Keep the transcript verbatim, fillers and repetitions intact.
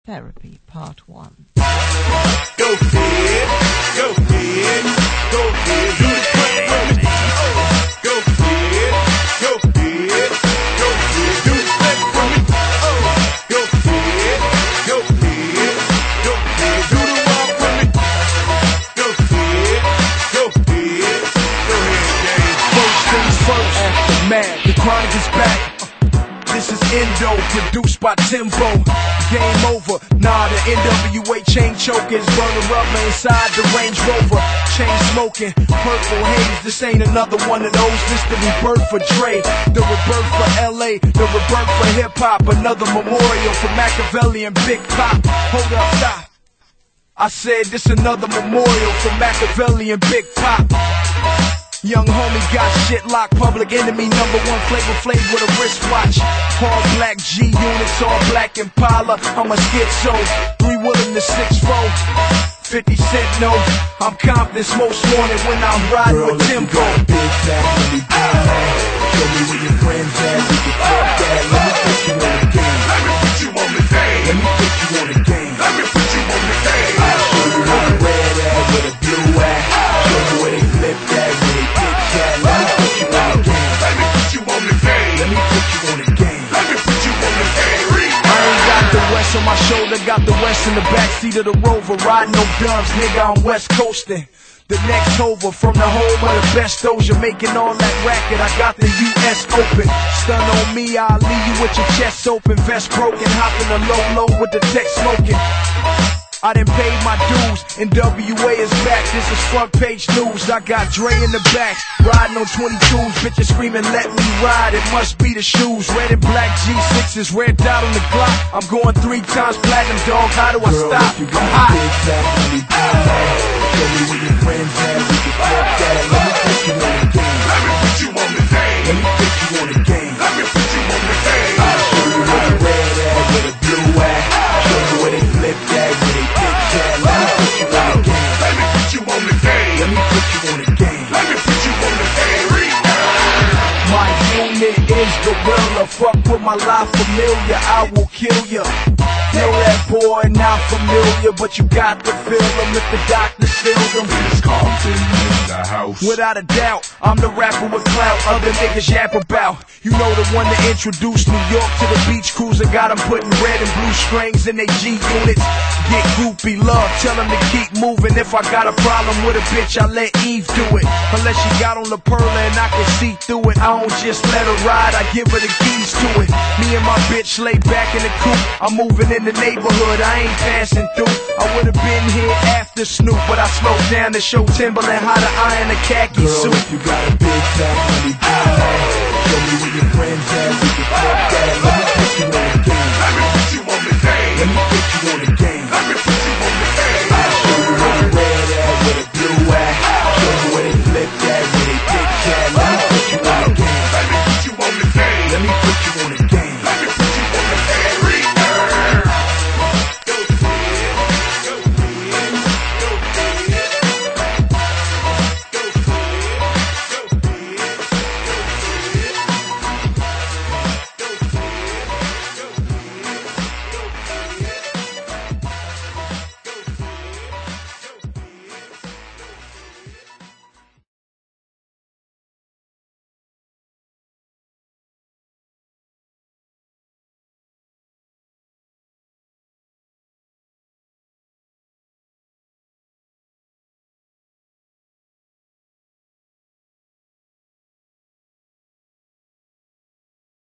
Therapy Part one. Go ahead, go ahead, go ahead, do the clap with me. Go ahead, go ahead, go ahead, do the clap for me. Go ahead, go ahead, go ahead, do the walk with me. Go ahead, go ahead, go ahead, gang. First things first, aftermath, the chronic is back. This is Endo, produced by Timbo. Game over, nah, the N W A chain chokers, burning rubber inside the Range Rover. Chain smoking, purple haze, this ain't another one of those. This the rebirth for Dre, the rebirth for L A, the rebirth for hip-hop. Another memorial for Machiavelli and Big Pop. Hold up, stop. I said this another memorial for Machiavelli and Big Pop. Young homie got shit locked, Public Enemy number one, Flavor Flav with a wristwatch. All black G units, all black Impala. I'm a schizo, three Willem to six four. Fifty Cent no, I'm confident, most wanted when I'm riding Girl, with Timbo. Big fat, let me do that. Show me where your friends at, we can talk that. Let me put you on the game. Let me put you on the game. Let me put you on the game. Let me put you on the game. I'll show you where the red at, where the blue at. Show you where they flip that, where they pitch at. Let me put you on the game. Let me put you on the game. Let me put you on the game. Let me put you on the game. I ain't got the West on my shoulder, got the West in the backseat of the Rover. Riding no dubs, nigga, I'm West coasting. The next over from the home of the best Doja, making all that racket. I got the U S Open. Stun on me, I'll leave you with your chest open, vest broken, hopping the low low with the tech smoking. I done paid my dues, N W A is back, this is front page news. I got Dre in the back, riding on twenty-twos, bitches screaming let me ride, it must be the shoes. Red and black G sixes, red dot on the Glock. I'm going three times platinum, dog, how do I Girl, stop? if you I'm got hot. big fat, let me do that. Show me where your friends at, we can talk that. Let me put you on the game. Let me put you on the game. Let me put you on the game. Let me put you on the game. I'll show you where the red at, where the blue at. Show you where they flip that, where they pitch at. Let me put you on the game. Let me put you on the game. Let me put you on the game. Let me put you on the game. My unit is gorilla, fuck with my life familiar, I will kill ya. Know that boy not familiar, but you got to feel him if the doctor sealed him. It's Compton in the house. Without a doubt, I'm the rapper with clout other niggas yap about. You know the one that introduced New York to the beach cruiser, got them putting red and blue strings in they G units. Get groupie love, tell them to keep moving. If I got a problem with a bitch, I let Eve do it. Unless she got on the Perla and I can see through it. I don't just let her ride, I give her the keys to it. Me and my bitch lay back in the coupe, I'm moving in the neighborhood, I ain't passing through. I would've been here after Snoop, but I slowed down to show Timberland how to iron a khaki Girl, suit. if you got a big fat, let me do that. Show me where your friends at, we can talk that. Let me